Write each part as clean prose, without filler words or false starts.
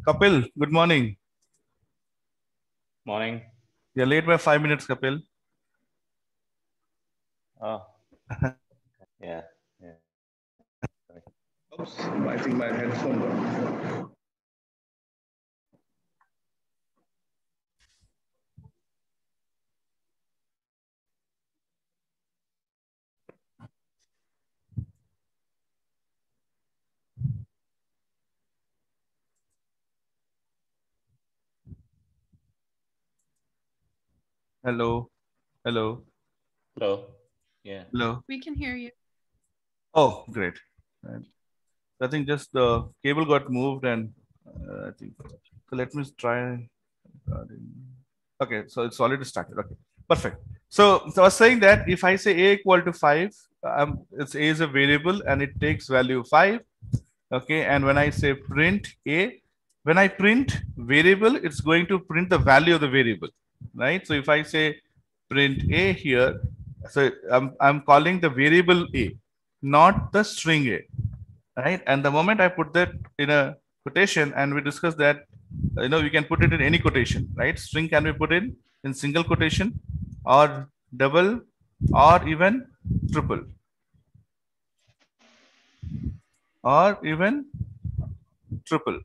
Kapil, good morning. Morning. You're late by 5 minutes, Kapil. Oh, yeah. Oops, I think my headphone got. Hello. Hello. Hello. Yeah. Hello. We can hear you. Oh, great. Right. I think just the cable got moved and I think so. Let me try. Okay, so it's already started. Okay, perfect. So I was saying that if I say a equal to 5, it's a is a variable and it takes value 5. Okay, and when I say print a, when I print variable, it's going to print the value of the variable, right? So if I say print a here, so I'm calling the variable a, not the string a, right? And the moment I put that in a quotation, and we discussed that, we can put it in any quotation, right? String can be put in single quotation or double or even triple or even triple.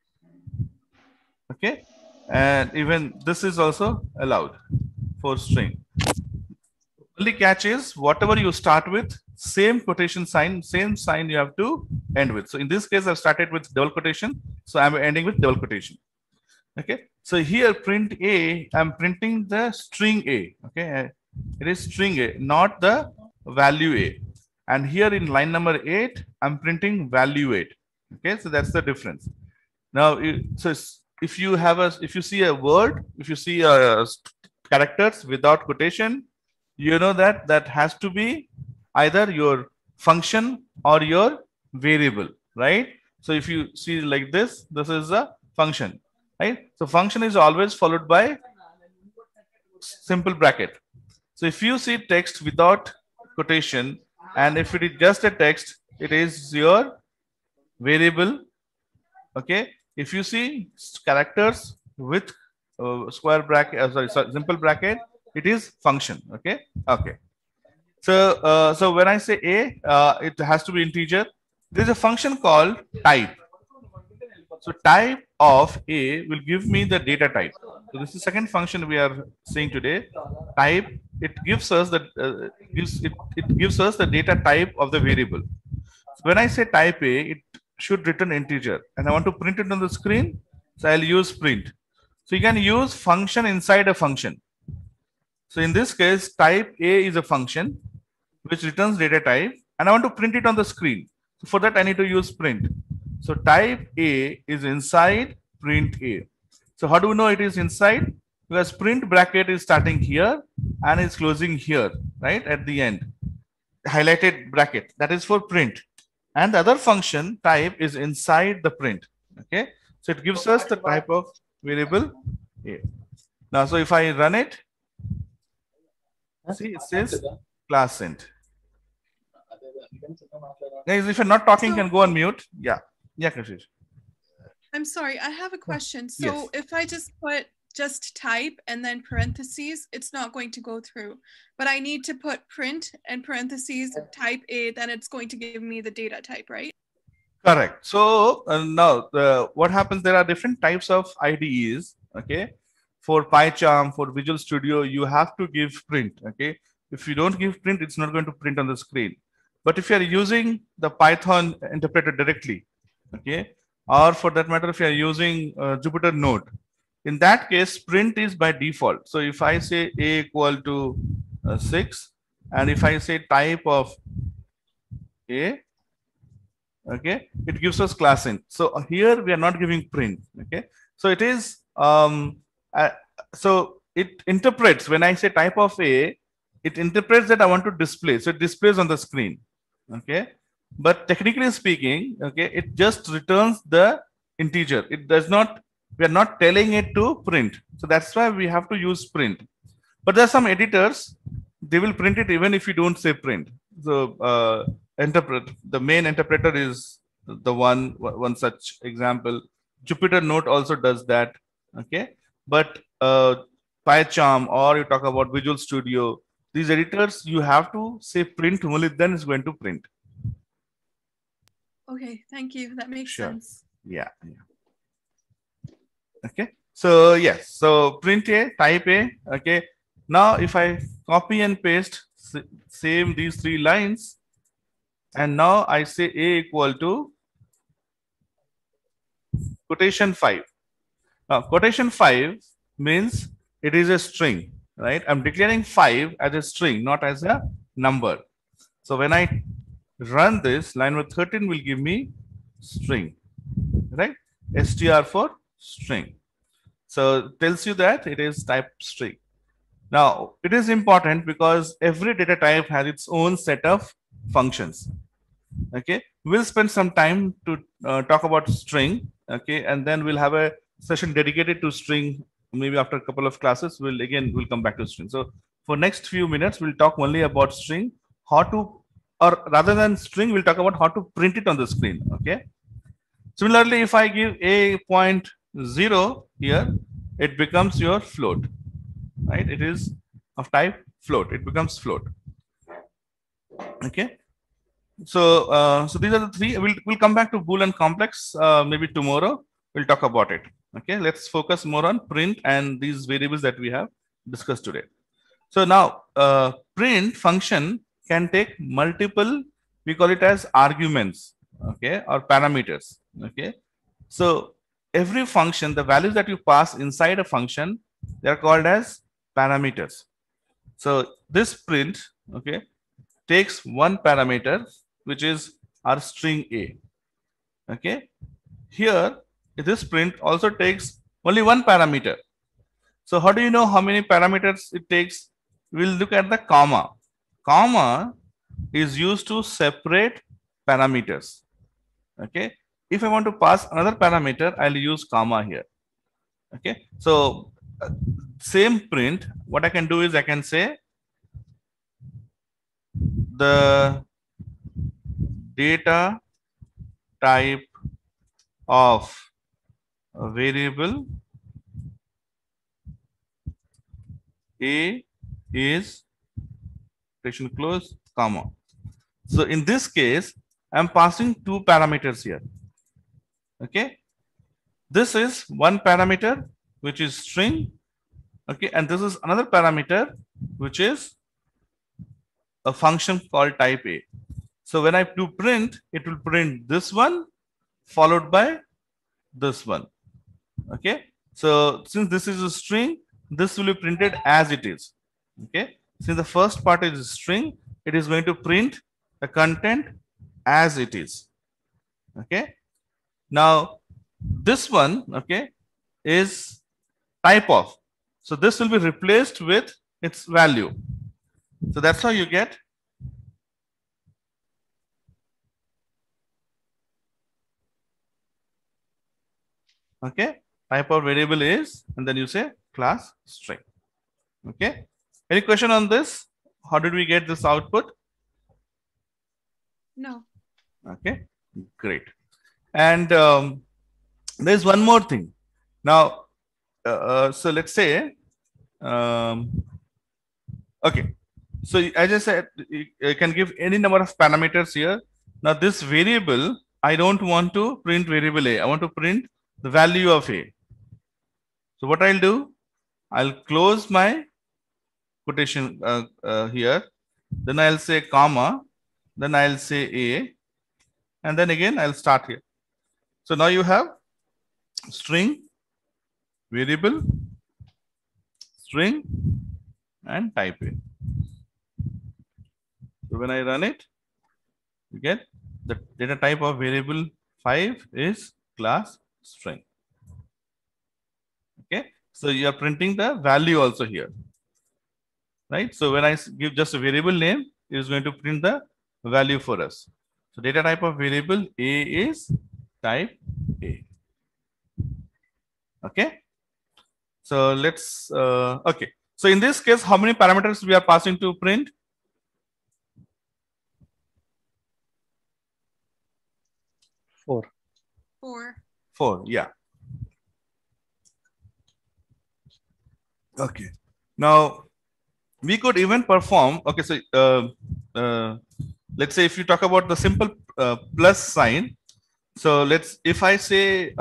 Okay, and even this is also allowed for string. Only catch is whatever you start with, same quotation sign, same sign you have to end with. So in this case, I've started with double quotation, so I'm ending with double quotation. Okay, so here print a, I'm printing the string a. Okay, it is string a, not the value a. And here in line number 8, I'm printing value 8. Okay, so that's the difference. Now, so if you have if you see a word, if you see characters without quotation, you know that that has to be either your function or your variable, right? So if you see like this is a function, right? So function is always followed by simple bracket. So if you see text without quotation, and if it is just a text, it is your variable. Okay, if you see characters with square bracket, sorry, simple bracket, it is function. Okay, okay. So when I say a, it has to be integer. There is a function called type. So type of a will give me the data type. So this is second function we are seeing today. Type, it gives us the it gives us the data type of the variable. So when I say type a, it should return integer, and I want to print it on the screen. So I'll use print. So you can use function inside a function. So in this case, type a is a function which returns data type, and I want to print it on the screen. So for that, I need to use print. So type a is inside print a. So how do we know it is inside? Because print bracket is starting here and is closing here, right at the end. Highlighted bracket, that is for print. And the other function type is inside the print. Okay, so it gives us the type of variable a. Now, so if I run it, see, it says class int. Guys, if you're not talking, you can go on mute. Yeah, Kashish. I'm sorry, I have a question. So Yes. if I just put just type and then parentheses, it's not going to go through. But I need to put print and parentheses type A, then it's going to give me the data type, right? Correct. So now what happens, there are different types of IDEs. Okay, for PyCharm, for Visual Studio, you have to give print. Okay, if you don't give print, it's not going to print on the screen. But if you are using the Python interpreter directly, okay, or for that matter, if you are using Jupyter Node, in that case, print is by default. So if I say a equal to 6, and if I say type of a, okay, it gives us class int. So here we are not giving print. Okay, so it is so it interprets when I say type of a, it interprets that I want to display, so it displays on the screen. Okay, but technically speaking, okay, it just returns the integer. It does not, we are not telling it to print. So that's why we have to use print. But there are some editors, they will print it even if you don't say print. So interpret, the main interpreter is the one such example. Jupyter Note also does that. Okay. But PyCharm, or you talk about Visual Studio, these editors, you have to say print, only then it's going to print. Okay, thank you. That makes Sure. sense. Yeah. Okay. So yes. So print A, type A. Okay. Now if I copy and paste same these three lines, and now I say A equal to quotation 5. Now quotation 5 means it is a string, right? I'm declaring 5 as a string, not as a number. So when I run this, line number 13 will give me string, right? str for string. So it tells you that it is type string. Now it is important because every data type has its own set of functions. Okay, we'll spend some time to talk about string. Okay, and then we'll have a session dedicated to string. Maybe after a couple of classes, we'll come back to string. So for next few minutes, we'll talk only about string, how to, or rather than string, we'll talk about how to print it on the screen. Okay. Similarly, if I give a 0.0 here, it becomes your float, right? It is of type float. It becomes float. Okay. So these are the three. We'll come back to Boolean complex maybe tomorrow. We'll talk about it. Okay. Let's focus more on print and these variables that we have discussed today. So now print function can take multiple. We call it as arguments. Okay, or parameters. Okay. So every function, the values that you pass inside a function, they are called as parameters. So this print, okay, takes one parameter, which is our string A. Okay. Here, this print also takes only one parameter. So how do you know how many parameters it takes? We'll look at the comma. Comma is used to separate parameters. Okay. If I want to pass another parameter, I'll use comma here. Okay. So same print, what I can do is I can say the data type of a variable A is quotation close, comma. So in this case, I'm passing two parameters here. Okay. This is one parameter, which is string. Okay. And this is another parameter, which is a function called type A. So when I do print, it will print this one followed by this one. Okay. So since this is a string, this will be printed as it is. Okay. Since the first part is a string, it is going to print the content as it is. Okay. Now this one, okay, is type of. So this will be replaced with its value. So that's how you get okay, type of variable is, and then you say class string. Okay. Any question on this? How did we get this output? No. Okay, great. And there's one more thing. Now, so let's say, okay. So as I said, you can give any number of parameters here. Now this variable, I don't want to print variable A. I want to print the value of A. So what I'll do, I'll close my quotation here. Then I'll say comma. Then I'll say A. And then again, I'll start here. So now you have string, variable, string, and type A. So when I run it, you get the data type of variable 5 is class string. Okay. So you are printing the value also here. Right. So when I give just a variable name, it is going to print the value for us. So data type of variable A is type A. Okay. So let's, okay. So in this case, how many parameters we are passing to print? 4. 4. 4. Yeah. Okay. Now we could even perform. Okay, so let's say if you talk about the simple plus sign. So if I say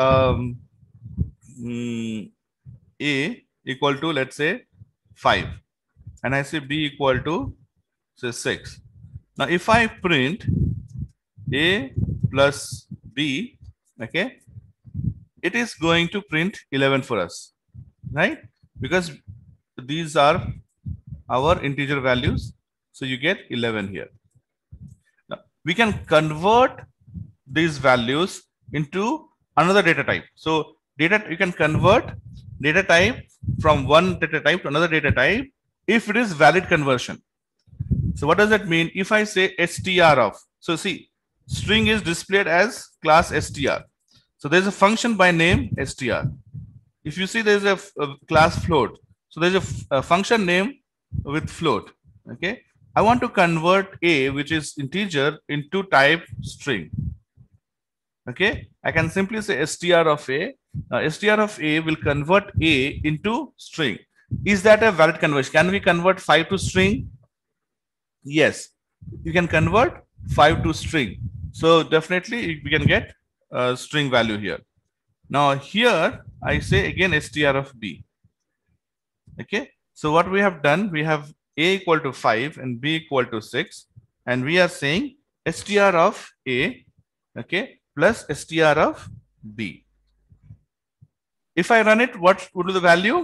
A equal to, let's say, 5, and I say B equal to, say, 6. Now if I print A plus B, okay, it is going to print 11 for us, right? Because these are our integer values. So you get 11 here. Now, we can convert these values into another data type. So you can convert data type from one data type to another data type if it is valid conversion. So what does that mean? If I say str of, so see, string is displayed as class str. So there's a function by name str. If you see there's a class float, so there's a function name with float. Okay, I want to convert a, which is integer, into type string. Okay, I can simply say str of a. Str of a will convert a into string. Is that a valid conversion? Can we convert 5 to string? Yes, you can convert 5 to string. So definitely we can get a string value here. Now here I say again str of b. Okay, so what we have done, we have a equal to 5 and b equal to 6, and we are saying str of a, okay, plus str of b. If I run it, what would be the value?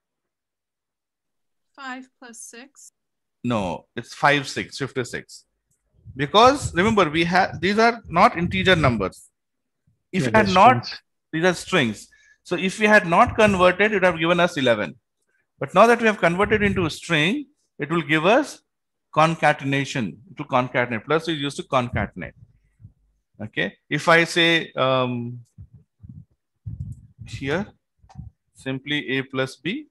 5 plus 6. No, it's 56. Because remember, we have, these are not integer numbers. If it had not, these are strings. So if we had not converted, it would have given us 11. But now that we have converted into a string, it will give us concatenation. To concatenate, plus is used to concatenate. Okay. If I say here simply a plus b.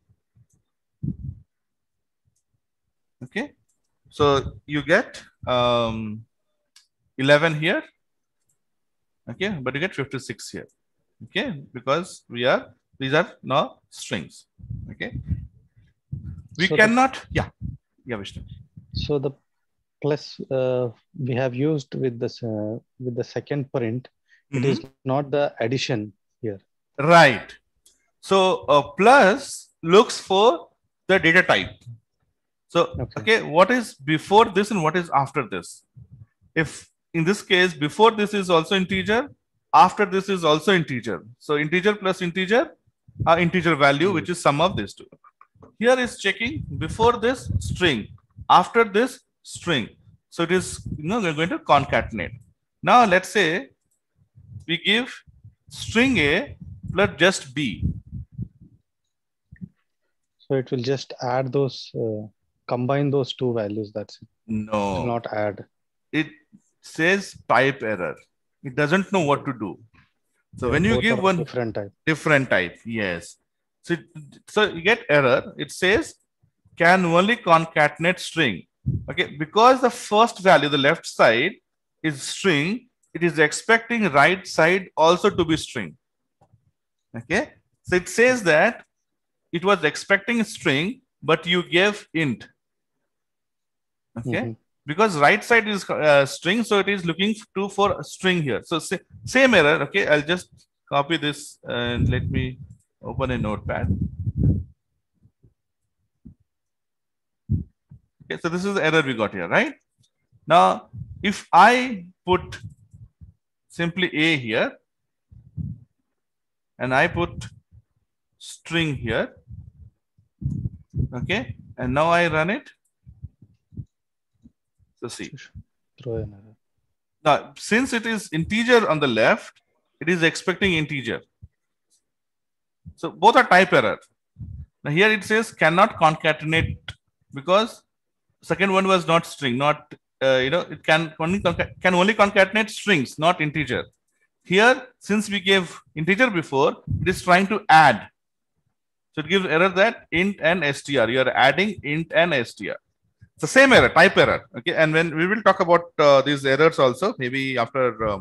Okay. So you get 11 here. Okay, but you get 56 here. Okay, because these are now strings. Okay, we cannot. Yeah, Vishnu. So the plus we have used with this with the second print. It is not the addition here. Right. So plus looks for the data type. So okay, what is before this and what is after this? If in this case, before this is also integer, after this is also integer. So integer plus integer are integer value, which is sum of these two. Here is checking before this string, after this string. So it is, we're going to concatenate. Now let's say we give string A plus just B. So it will just add those, combine those two values. That's it. No. It will not add. It says type error. It doesn't know what to do. So when you give one different type, yes. So you get error. It says can only concatenate string. Okay, because the first value, the left side, is string, it is expecting right side also to be string. Okay, so it says that it was expecting string, but you gave int. Okay. Because right side is string, so it is looking for a string here. So same error. Okay, I'll just copy this and let me open a notepad. Okay, so this is the error we got here, right? Now, if I put simply A here and I put string here, okay, and now I run it. So see, now since it is integer on the left, it is expecting integer. So both are type error. Now here it says cannot concatenate because second one was not string, not it can only concatenate strings, not integer. Here, since we gave integer before, it is trying to add. So it gives error that int and str. You are adding int and str. It's the same error, type error. Okay, and when we will talk about these errors also, maybe after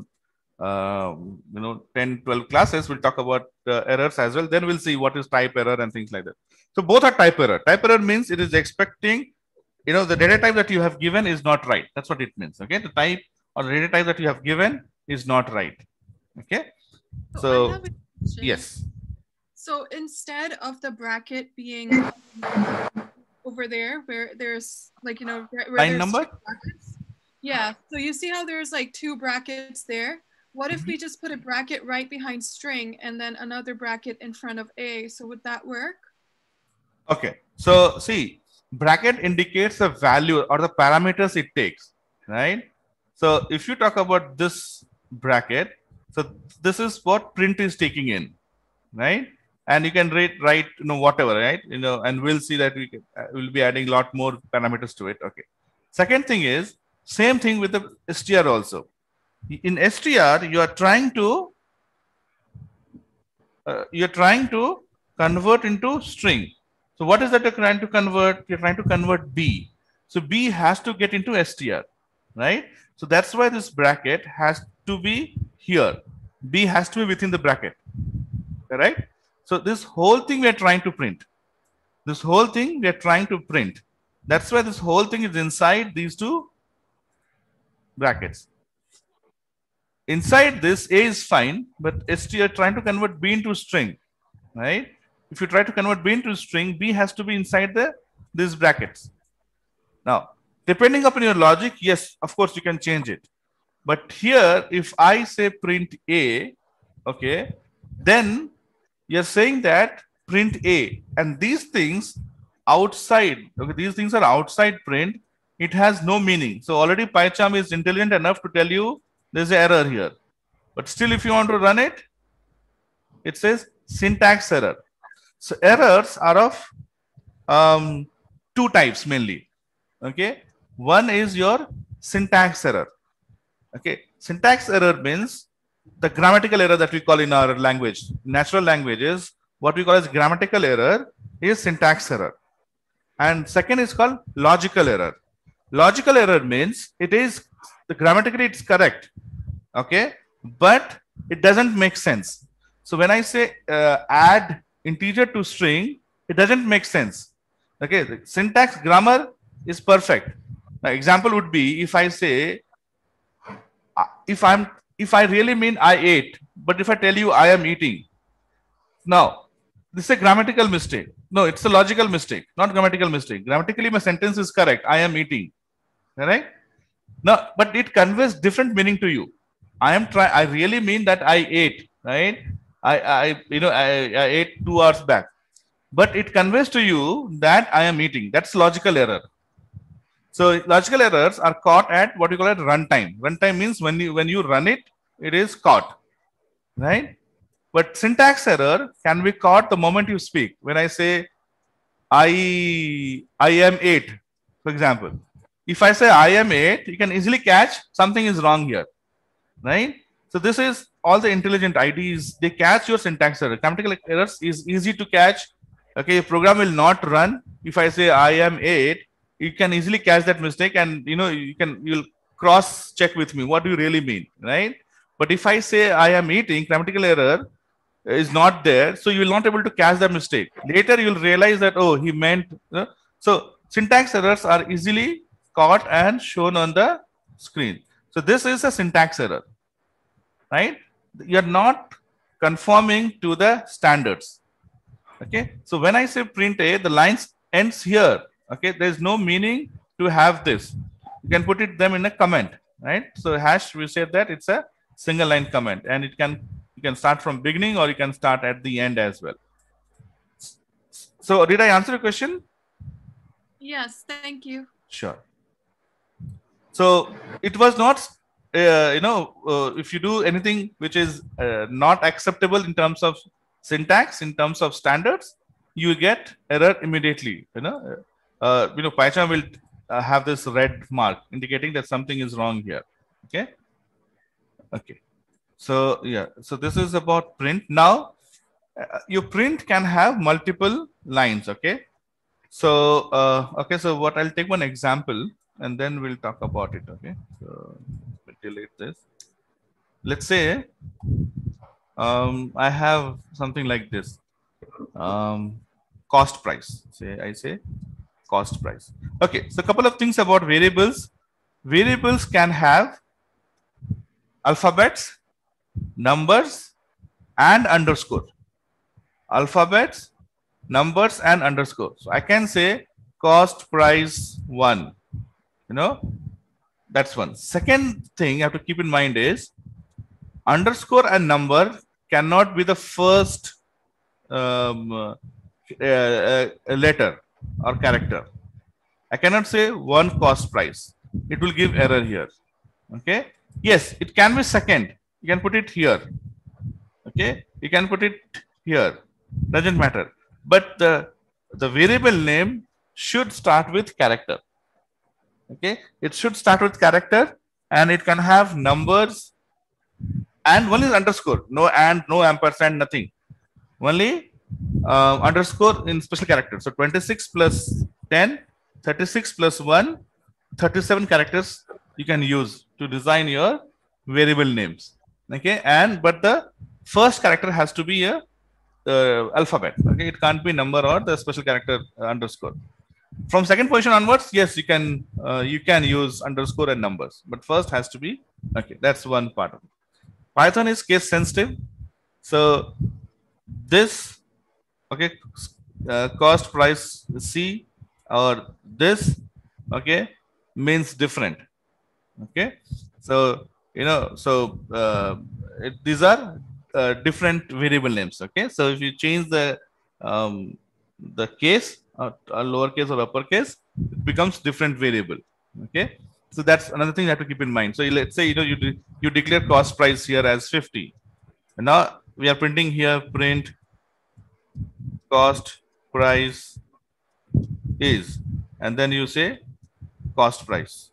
10, 12 classes, we'll talk about errors as well. Then we'll see what is type error and things like that. So both are type error. Type error means it is expecting, the data type that you have given is not right. That's what it means. Okay. The type or the data type that you have given is not right. Okay. I So have a question. yes. So instead of the bracket being over there, where there's like, where Line there's number? 2 brackets. Yeah. So you see how there's like 2 brackets there? What if we just put a bracket right behind string and then another bracket in front of A? So would that work? Okay. So see, bracket indicates the value or the parameters it takes, right? So if you talk about this bracket, so this is what print is taking in, right? And you can write whatever, right? And we'll see that we'll be adding a lot more parameters to it. Okay. Second thing is same thing with the str also. In str, you are trying to convert into string. So what is that you're trying to convert? You're trying to convert B. So B has to get into str, right? So that's why this bracket has to be here. B has to be within the bracket, correct? So this whole thing we are trying to print. This whole thing we are trying to print. That's why this whole thing is inside these 2 brackets. Inside this, A is fine, but str trying to convert B into string, right? If you try to convert B into string, B has to be inside these brackets. Now, depending upon your logic, yes, of course you can change it. But here, if I say print A, okay, then you're saying that print A, and these things outside, okay, these things are outside print, it has no meaning. So already PyCharm is intelligent enough to tell you there's an error here. But still, if you want to run it, it says syntax error. So errors are of 2 types mainly. Okay. One is your syntax error. Okay. Syntax error means the grammatical error that we call in our language. Natural languages, what we call as grammatical error is syntax error. And second is called logical error. Logical error means it is grammatically it's correct, okay, but it doesn't make sense. So when I say add integer to string, it doesn't make sense. Okay, the syntax grammar is perfect. Now, example would be if I say if I really mean I ate, but if I tell you I am eating, now this is a grammatical mistake. No, it's a logical mistake, not grammatical mistake. Grammatically, my sentence is correct. I am eating. Correct? No, but it conveys different meaning to you. I really mean that I ate, right? I ate 2 hours back. But it conveys to you that I am eating. That's logical error. So logical errors are caught at what we call at runtime. Runtime means when you run it, it is caught, right? But syntax error can be caught the moment you speak. When I say I am 8, for example. If I say I am 8, you can easily catch something is wrong here, right? So this is all the intelligent IDs. They catch your syntax error. Grammatical errors is easy to catch. Okay, program will not run. If I say I am 8, you can easily catch that mistake, and you'll cross check with me. What do you really mean, right? But if I say I am eating, grammatical error is not there, so you will not able to catch the mistake. Later you will realize that he meant. So syntax errors are easily caught and shown on the screen. So this is a syntax error, right? You are not conforming to the standards. Okay. So when I say print A, the lines ends here. Okay. There is no meaning to have this. You can put them in a comment, right? So hash, we said that it's a single line comment, and you can start from beginning or you can start at the end as well. So did I answer your question? Yes, thank you. Sure. So it was not, if you do anything which is not acceptable in terms of syntax, in terms of standards, you get error immediately. PyCharm will have this red mark indicating that something is wrong here. Okay. Okay. So yeah. So this is about print. Now, your print can have multiple lines. Okay. So okay. So what I'll take one example, and then we'll talk about it. Okay. So we'll delete this. Let's say I have something like this. cost price. Say I say cost price. Okay, so a couple of things about variables. Variables can have alphabets, numbers, and underscore. Alphabets, numbers, and underscore. So I can say cost price 1. You know, that's one. Second thing you have to keep in mind is underscore and number cannot be the first letter or character. I cannot say 1 cost price. It will give error here. Okay. Yes, it can be second. You can put it here. Okay. You can put it here. Doesn't matter. But the variable name should start with character. Okay. It should start with character, and it can have numbers, and one is underscore. No and, no ampersand, nothing. Only underscore in special character. So 26 plus 10, 36 plus 1, 37 characters you can use to design your variable names. Okay, and but the first character has to be a alphabet. Okay, it can't be number or the special character underscore. From second position onwards, yes, you can use underscore and numbers, but first has to be. Okay, that's one part of it. Python is case sensitive, so this, okay, cost price C or this, okay, means different. Okay, so you know, so these are different variable names. Okay, so if you change the case, lowercase or uppercase, it becomes different variable. Okay, so that's another thing you have to keep in mind. So let's say, you know, you declare cost price here as 50, and now we are printing here print cost price is, and then you say cost price.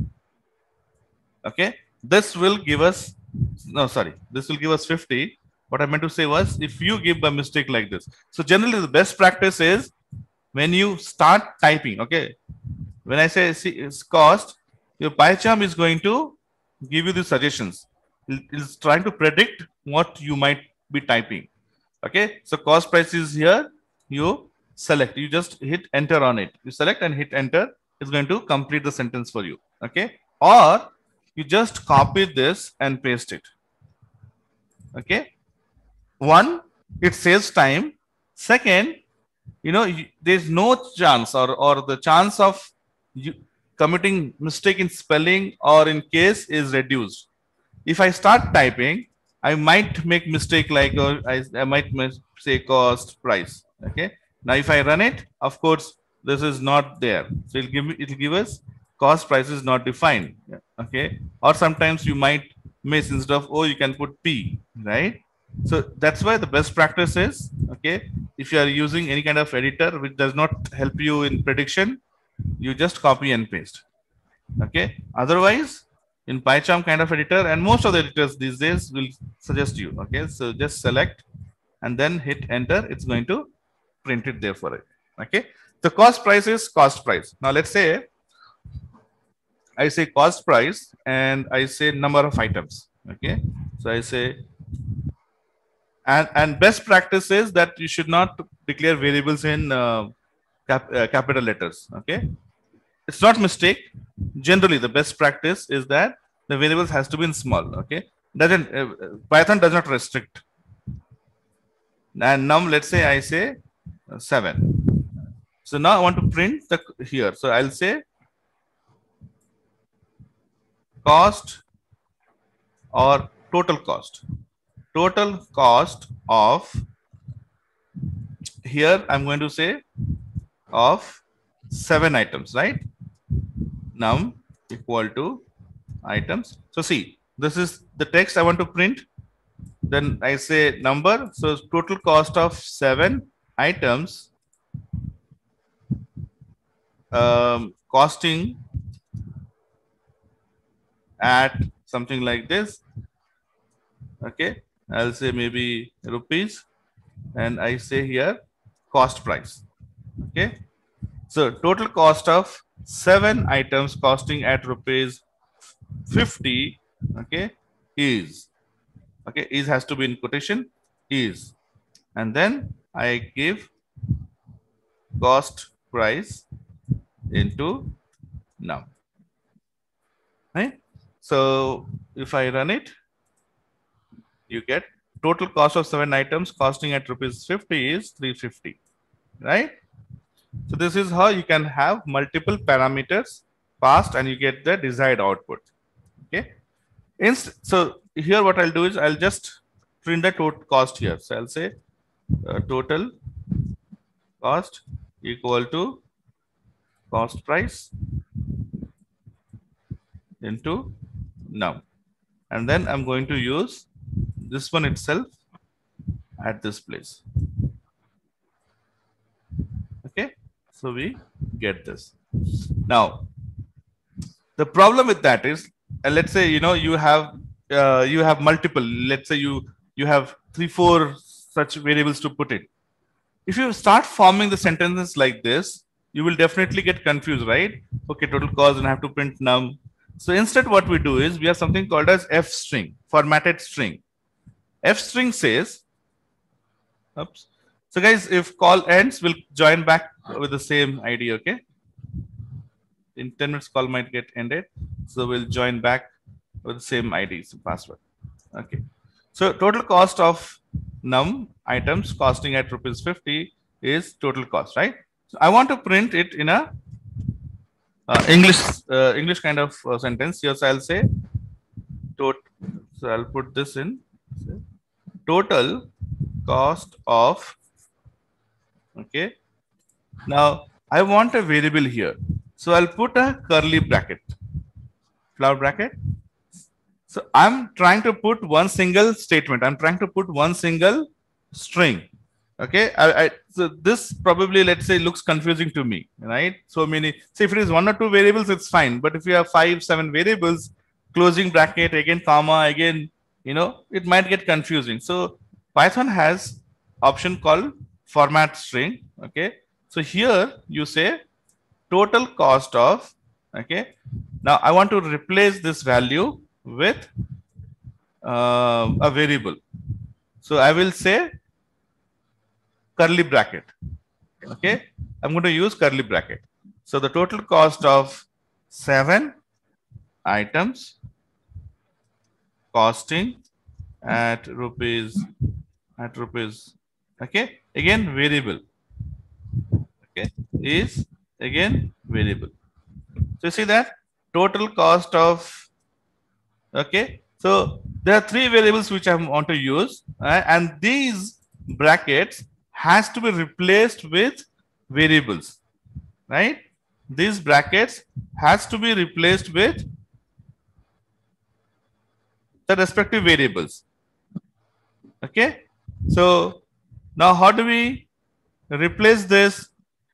Okay, this will give us, no, sorry, this will give us 50. What I meant to say was, if you give a mistake like this, so generally the best practice is when you start typing, okay, when I say it's cost, your PyCharm is going to give you the suggestions. It's trying to predict what you might be typing. Okay, so cost price is here. You select, you just hit enter on it. You select and hit enter. It's going to complete the sentence for you. Okay, or you just copy this and paste it. Okay, one, it saves time. Second, you know, there's no chance or the chance of you committing mistake in spelling or in case is reduced. If I start typing, I might make mistake like I might say cost price. Okay, now if I run it, of course this is not there, so it'll give us cost price is not defined. Okay, or sometimes you might miss, instead of O you can put P, right? So that's why the best practice is, okay, if you are using any kind of editor which does not help you in prediction, you just copy and paste. Okay, otherwise in PyCharm kind of editor, and most of the editors these days will suggest you, okay, so just select and then hit enter. It's going to print it there for it. Okay, the cost price is cost price. Now let's say I say cost price and I say number of items. Okay, so I say, and best practice is that you should not declare variables in capital letters. Okay, it's not mistake. Generally, the best practice is that the variables has to be in small. Okay, Python does not restrict. And now let's say I say 7. So now I want to print the here. So I'll say cost or total cost. Total cost of, here I'm going to say of 7 items, right? Num equal to items. So see, this is the text I want to print. Then I say number. So total cost of 7 items, costing at something like this. Okay, I'll say maybe rupees, and I say here cost price. Okay, so total cost of 7 items costing at rupees 50, okay, is, okay, is has to be in quotation, is, and then I give cost price into num. Right? So if I run it, you get total cost of 7 items costing at rupees 50 is 350. Right? So this is how you can have multiple parameters passed and you get the desired output. Okay. So here what I'll do is I'll just print the total cost here. So I'll say total cost equal to cost price into num. And then I'm going to use this one itself at this place. Okay. So we get this. Now, the problem with that is, let's say, you have multiple, let's say you have 3-4 such variables to put in. If you start forming the sentences like this, you will definitely get confused, right? Okay, total cost and I have to print num. So instead what we do is we have something called as f string, formatted string. F string says, oops. So guys, if call ends, we'll join back with the same ID, okay? In 10 minutes, call might get ended. So we'll join back with the same ID, so password. Okay. So total cost of num items costing at rupees 50 is total cost, right? So I want to print it in a English kind of sentence. Here, so I'll say so I'll put this in total cost of. Okay. Now I want a variable here. So I'll put a curly bracket, flower bracket. So I'm trying to put one single statement. I'm trying to put one single string. Okay. So this probably, let's say, looks confusing to me, right? So many, say if it is 1 or 2 variables, it's fine. But if you have 5, 7 variables, closing bracket, again, comma, again, it might get confusing. So Python has option called format string. Okay. So here you say total cost of, okay. Now I want to replace this value with a variable. So I will say curly bracket. Okay. I'm going to use curly bracket. So the total cost of 7 items costing at rupees, okay. Again, variable. Okay. Is again variable. So you see that total cost of, okay. So there are 3 variables which I want to use, and these brackets has to be replaced with variables, right? These brackets has to be replaced with the respective variables. Okay. So now how do we replace this?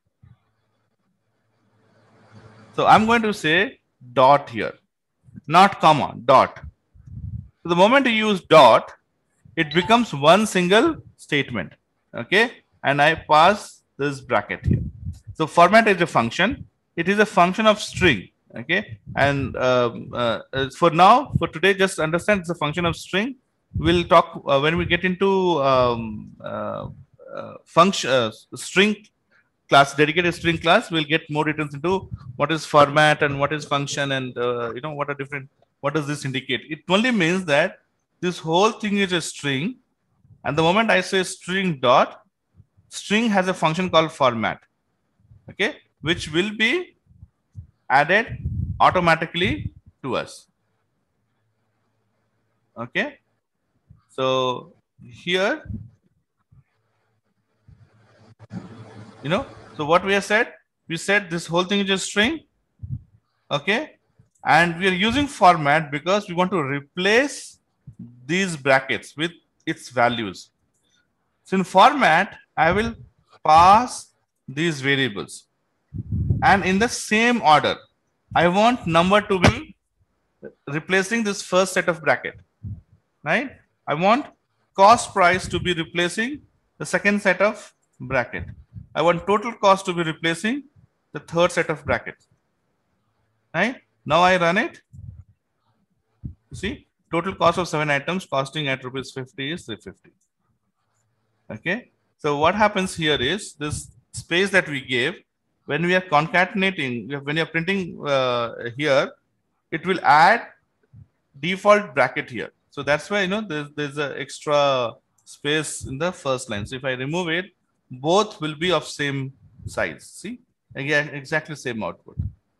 So I'm going to say dot here, not comma, dot. So the moment you use dot, it becomes one single statement. Okay. And I pass this bracket here. So format is a function. It is a function of string. Okay. And for now, for today, just understand it's a function of string. We'll talk when we get into string class, dedicated string class. We'll get more details into what is format and what is function, and what does this indicate? It only means that this whole thing is a string, and the moment I say string dot, string has a function called format, okay, which will be added automatically to us. Okay. So here, so what we have said, we said this whole thing is a string. Okay. And we are using format because we want to replace these brackets with its values. So in format, I will pass these variables, and in the same order, I want number to be replacing this first set of bracket, right? I want cost price to be replacing the second set of bracket. I want total cost to be replacing the third set of brackets, right? Now I run it. You see, total cost of 7 items costing at rupees 50 is 350. Okay. So what happens here is this space that we gave, when we are concatenating, when you're printing here, it will add default bracket here. So that's why, there's an extra space in the first line. So if I remove it, both will be of same size. See, again, exactly same output.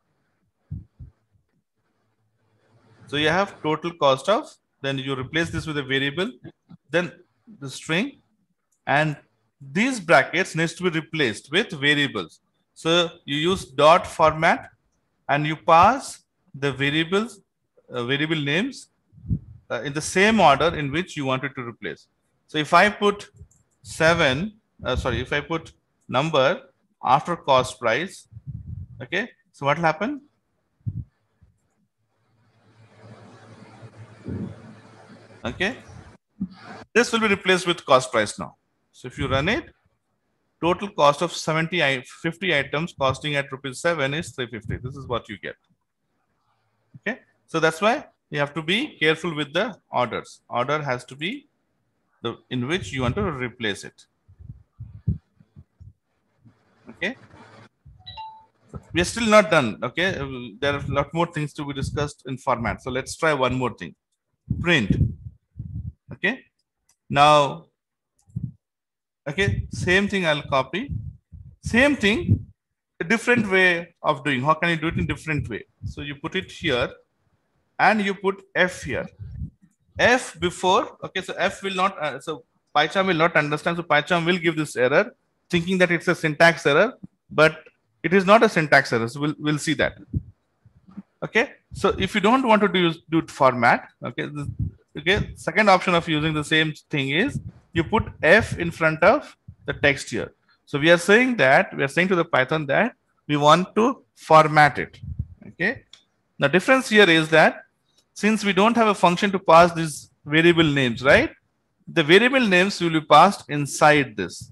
So you have total cost of, then you replace this with a variable, then the string, and these brackets needs to be replaced with variables. So you use dot format and you pass the variables, variable names in the same order in which you wanted to replace. So if I put if I put number after cost price, okay, so what will happen? Okay, this will be replaced with cost price now. So if you run it, total cost of 50 items costing at ₹7 is 350. This is what you get. Okay, so that's why you have to be careful with the orders. Order has to be the in which you want to replace it. Okay, we are still not done. Okay, there are a lot more things to be discussed in format. So let's try one more thing. Print. Okay, now, okay, same thing I'll copy. Same thing, a different way of doing. How can you do it in different way? So you put it here and you put F here. F before, okay, so F will not, so PyCharm will not understand. So PyCharm will give this error thinking that it's a syntax error, but it is not a syntax error. So we'll see that. Okay, so if you don't want to do format, okay, second option of using the same thing is you put F in front of the text here. So we are saying to the Python that we want to format it. Okay, the difference here is that since we don't have a function to pass these variable names, right? The variable names will be passed inside this.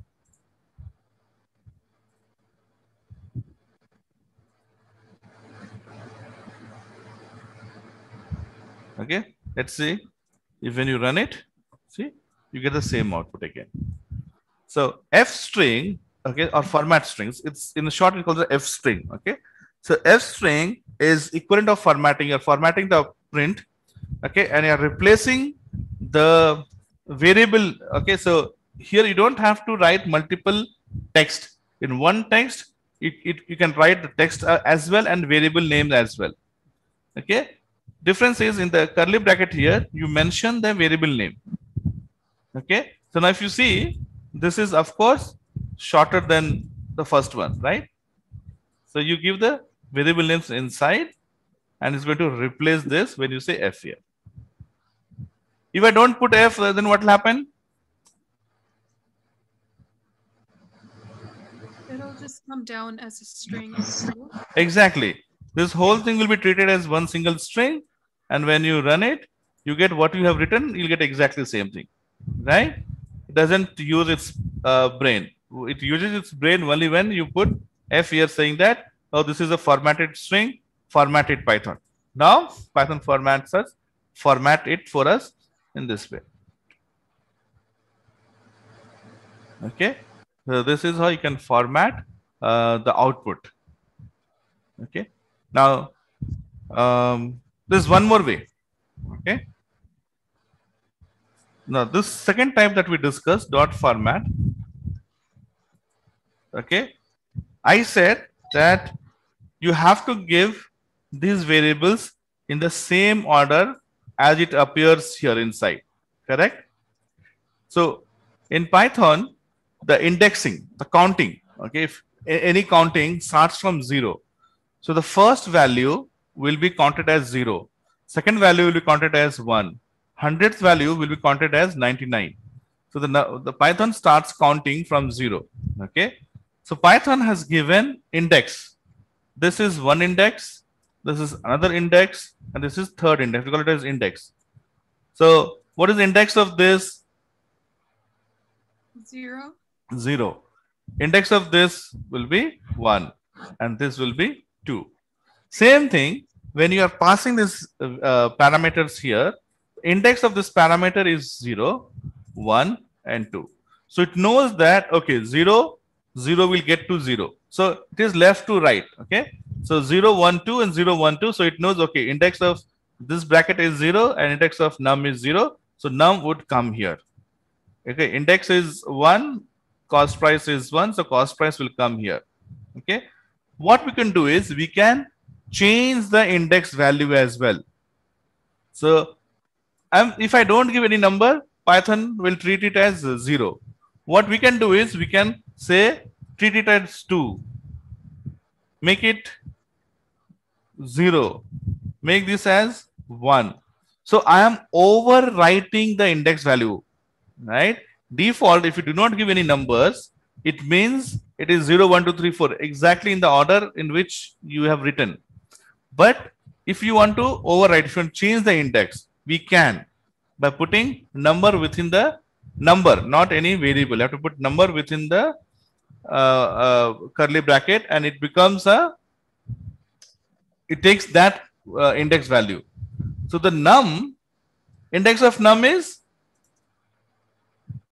Okay, let's see if when you run it, see, you get the same output again. So F string, okay, or format strings, it's in short, we call it F string. Okay, so F string is equivalent of formatting. You're formatting the print, okay, and you're replacing the variable. Okay, so here you don't have to write multiple text in one text. You can write the text as well and variable name as well. Okay, difference is in the curly bracket here, you mention the variable name. Okay, so now if you see, this is of course shorter than the first one, right? So you give the variable names inside and it's going to replace this when you say F here. If I don't put F, then what will happen? It'll just come down as a string. Exactly. This whole thing will be treated as one single string. And when you run it, you get what you have written, you'll get exactly the same thing, right? It doesn't use its brain. It uses its brain only when you put F here saying that, oh, this is a formatted string, formatted Python. Now, Python format it for us in this way. Okay, so this is how you can format the output. Okay, now there's one more way. Okay, now this second type that we discussed, dot format. Okay, I said that you have to give these variables in the same order as it appears here inside, correct? So in Python, the indexing, the counting, okay, if any counting starts from 0. So the first value will be counted as 0. Second value will be counted as 1. 100th value will be counted as 99. So the Python starts counting from 0. Okay. So Python has given index. This is one index. This is another index. And this is third index. We call it as index. So what is the index of this? 0. 0. Index of this will be 1. And this will be 2. Same thing, when you are passing this parameters here, index of this parameter is 0, 1, and 2. So it knows that, okay, 0 0 will get to 0. So it is left to right. Okay. So 0, 1, 2 and 0, 1, 2. So it knows, okay, index of this bracket is 0 and index of num is 0. So num would come here. Okay. Index is 1, cost price is 1. So cost price will come here. Okay. What we can do is we can change the index value as well. So if I don't give any number, Python will treat it as 0. What we can do is we can say treat it as 2, make it 0, make this as 1. So I am overwriting the index value, right? Default, if you do not give any numbers, it means it is 0, 1, 2, 3, 4, exactly in the order in which you have written. But if you want to overwrite, if you want to change the index, we can by putting number within the number, not any variable. You have to put number within the curly bracket, and it becomes it takes that index value. So the num, index of num is